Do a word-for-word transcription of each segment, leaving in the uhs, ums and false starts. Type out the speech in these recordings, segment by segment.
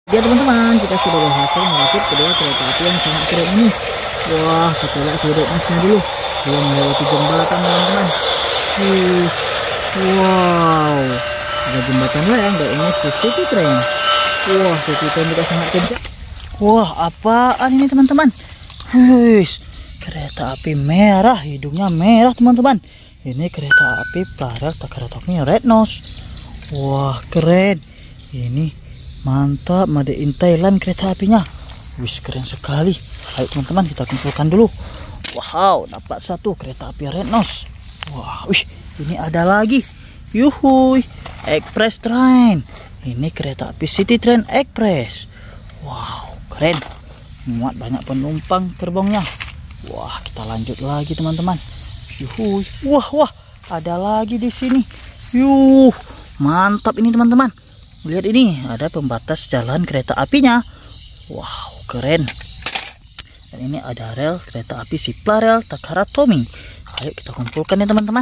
Ya teman-teman, kita sudah berhasil merakit kedua kereta api yang sangat keren ini. Wah, kita lihat sudut masnya dulu. Dia melewati jembatan teman-teman. Uh, wow, ada jembatan layang dan ini city train. Wah, city train juga sangat kencang. Wah, apaan ini teman-teman? Huis, kereta api merah, hidungnya merah teman-teman. Ini kereta api Plaren Takara Tomy Red Nose. Wah, keren. Ini mantap, made in Thailand kereta apinya. Wis, keren sekali. Ayo teman-teman, kita kumpulkan dulu. Wow, dapat satu kereta api Red Nose. Wah, wih, ini ada lagi. Yuhui, Express Train. Ini kereta api City Train Express. Wow, keren. Muat banyak penumpang gerbongnya. Wah, kita lanjut lagi teman-teman. Yuhui, wah wah, ada lagi di sini. Yuh, mantap ini teman-teman. Lihat ini, ada pembatas jalan kereta apinya. Wow, keren. Dan ini ada rel kereta api si Plaren Takara Tomy. Ayo kita kumpulkan ya teman-teman.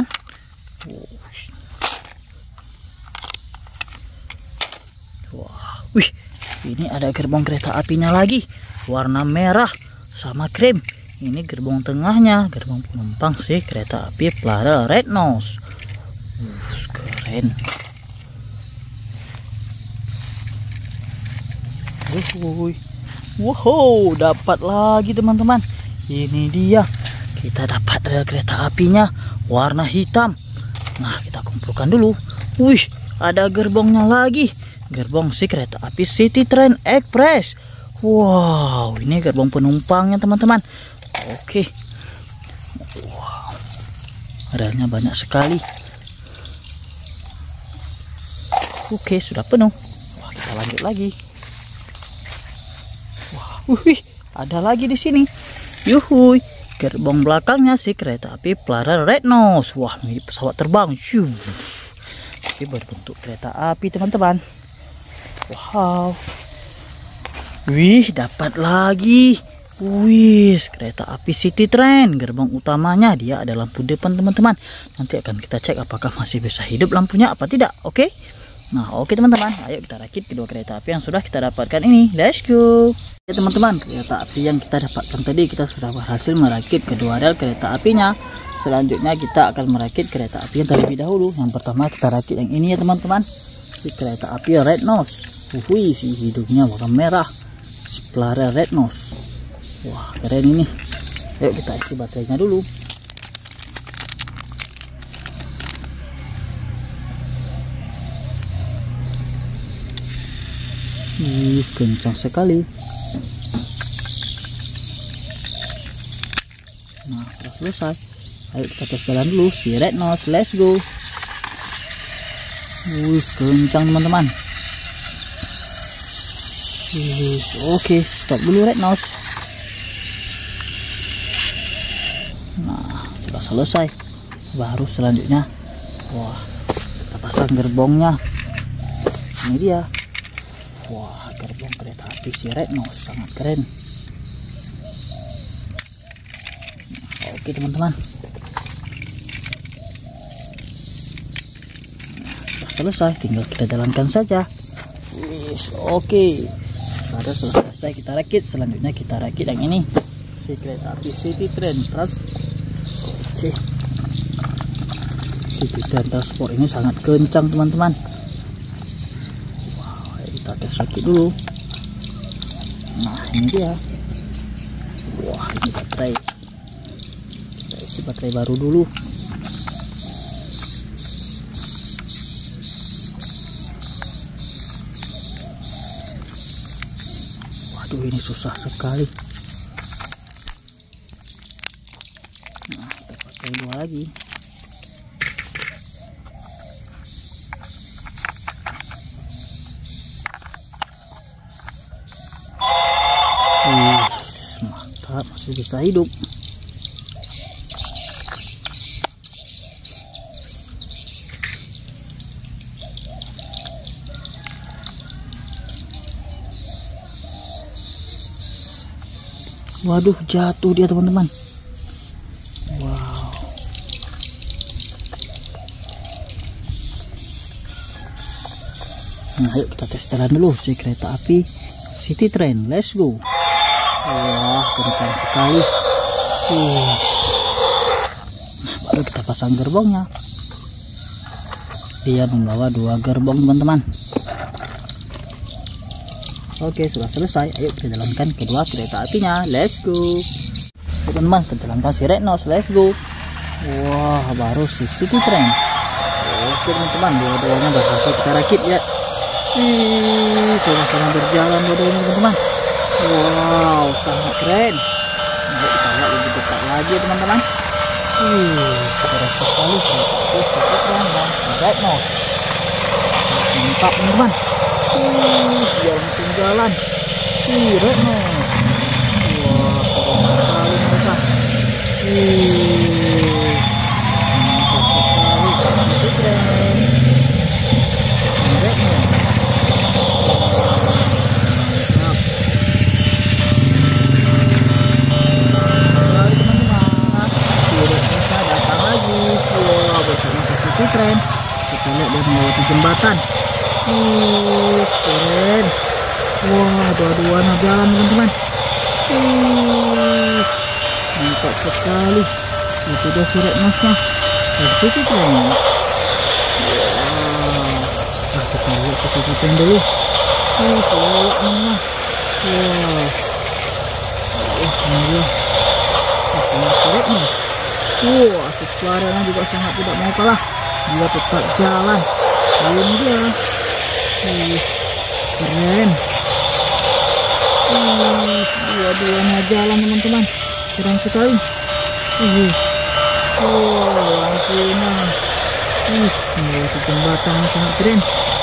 Wah, wih, ini ada gerbong kereta apinya lagi, warna merah sama krem. Ini gerbong tengahnya, gerbong penumpang sih kereta api Plaren Red Nose. Uh, keren. Wuih. Wow, dapat lagi teman-teman. Ini dia, kita dapat rel kereta apinya warna hitam. Nah, kita kumpulkan dulu. Wih, ada gerbongnya lagi, gerbong si kereta api City Train Express. Wow, ini gerbong penumpangnya teman-teman. Oke. Wow, relnya banyak sekali. Oke, sudah penuh. Wah, kita lanjut lagi. Wih, ada lagi di sini. Yuhui, gerbong belakangnya si kereta api Plaren Red Nose. Wah, mirip pesawat terbang. Shoo. Tapi berbentuk kereta api teman-teman. Wow. Wih, dapat lagi. Wih, kereta api City Train. Gerbong utamanya dia ada lampu depan teman-teman. Nanti akan kita cek apakah masih bisa hidup lampunya apa tidak. Oke. Nah, oke teman-teman. Ayo kita rakit kedua kereta api yang sudah kita dapatkan ini. Let's go. Ya teman-teman, kereta api yang kita dapatkan tadi, kita sudah berhasil merakit kedua rel kereta apinya. Selanjutnya kita akan merakit kereta api yang terlebih dahulu. Yang pertama kita rakit yang ini ya teman-teman, si kereta api Red Nose. Wuih, si hidungnya warna merah, si Plaren Red Nose. Wah, keren ini. Yuk kita isi baterainya dulu. Ih, kencang sekali. Nah, sudah selesai. Ayo kita tes jalan dulu si Red Nose. Let's go. Wih, kencang teman-teman. Oke, stop dulu Red Nose. Nah, sudah selesai. Baru selanjutnya, wah, kita pasang gerbongnya. Ini dia. Wah, gerbong kereta api si Red Nose sangat keren. Oke teman-teman, nah, sudah selesai, tinggal kita jalankan saja. Yes, oke, sudah selesai kita rakit. Selanjutnya kita rakit yang ini, si kereta api City Train Trans. Oke, City Train Transport ini sangat kencang teman-teman. Wow, kita tes rakit dulu. Nah, ini dia. Wah, ini baterai. Baterai baru dulu. Waduh, ini susah sekali. Nah, kita pakai dua lagi. Wih, mantap, masih bisa hidup. Waduh, jatuh dia teman-teman. Wow. Nah, ayo kita tes jalan dulu si kereta api City Train, let's go. Wah, kencang sekali. Uh. Baru kita pasang gerbongnya. Dia membawa dua gerbong, teman-teman. Oke, sudah selesai. Ayo kita jalankan kedua kereta apinya. Let's go. Teman-teman, kita jalankan si Red Nose. Let's go. Wah, baru si City Train. Oke, teman-teman, dua-duanya berhasil kita rakit ya. Ih, sama-sama berjalan dua-duanya, teman-teman. Wow, sangat keren. Nah, kita lihat lebih dekat lagi, teman-teman. Ih, keren sekali kereta api City Train dan Red Nose. Mantap, teman-teman. Uh, jalan jalan. Ih, Red Nose. Wah, keren sekali mereka. Ih, mantap sekali City Train. Red Nose. Mantap. Baik, teman-teman. Si Red Nose datang lagi. Wah, bersama City Train. Kita lihat dia melewati jembatan. Uh, keren. Wah, dua-duanya jalan, teman-teman. Uh, mantap sekali. Itu dia si Red Nose-nya. City Train. Wah, nah, kita lihat ke City Train dulu. Uh, selawat, teman-teman. Wah, wah, ini dia. Ini si Red Nose. Wah, si suaranya juga sangat tidak mau kalah. Dia tetap jalan. Ini dia. Uh, keren. Uh, dua-duanya jalan, teman-teman. Keren sekali. Uh, oh, lampunya. Uh, melewati jembatan yang sangat keren.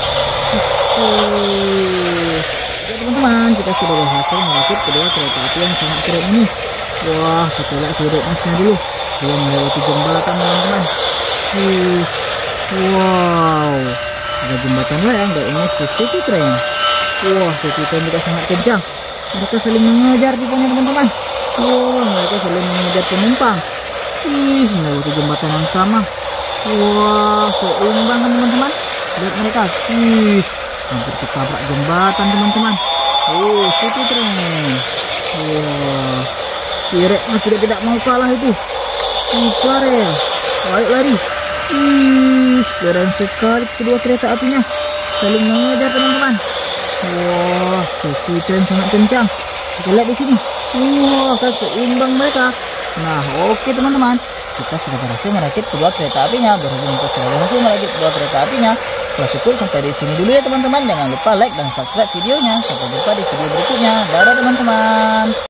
Uh, ya, teman-teman, kita sudah berhasil merakit kedua kereta api yang sangat keren ini. Wah, kita lihat si Red Nose-nya dulu. Dia melewati jembatan, teman-teman. Uh, wow. Ada jembatan layang dan ini City Train. Wah, City Train juga sangat kencang. Mereka saling mengejar rupanya, teman-teman. Wah, mereka saling mengejar penumpang. Ih, melewati jembatan yang sama. Wah, seimbang kan, teman-teman. Lihat mereka. Ih, hampir ketabrak jembatan, teman-teman. Oh, City Train. Wah, si Red Nose tidak tidak mau kalah itu. Ih, keren. Ayo lari. Ih, keren sekali kedua kereta apinya. Saling mengejar, teman-teman. Wah, City Train sangat kencang. Kita lihat di sini. Wah, kan seimbang mereka. Nah, oke, teman-teman. Kita sudah berhasil merakit kedua kereta apinya. Berhubung kita sudah berhasil merakit kedua kereta apinya, nah, cukup sampai di sini dulu ya, teman-teman. Jangan lupa like dan subscribe videonya. Sampai jumpa di video berikutnya. Dadah, teman-teman.